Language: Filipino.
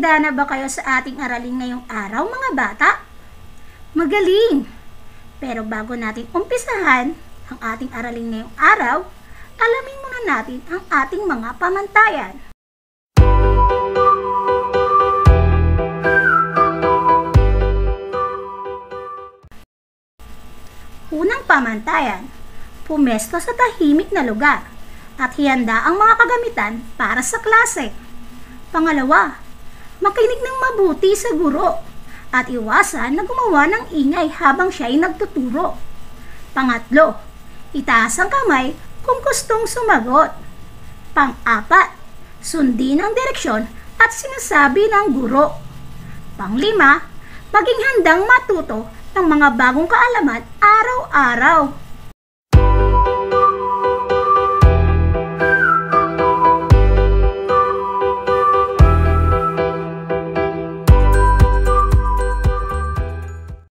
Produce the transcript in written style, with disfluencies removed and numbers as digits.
Handa na ba kayo sa ating aralin ngayong araw, mga bata? Magaling! Pero bago natin umpisahan ang ating aralin ngayong araw, alamin muna natin ang ating mga pamantayan. Unang pamantayan, pumesto sa tahimik na lugar at hihanda ang mga kagamitan para sa klase. Pangalawa, makinig ng mabuti sa guro at iwasan na gumawa ng ingay habang siya ay nagtuturo. Pangatlo, itaas ang kamay kung gustong sumagot. Pang-apat, sundin ang direksyon at sinasabi ng guro. Panglima, maging handang matuto ng mga bagong kaalaman araw-araw.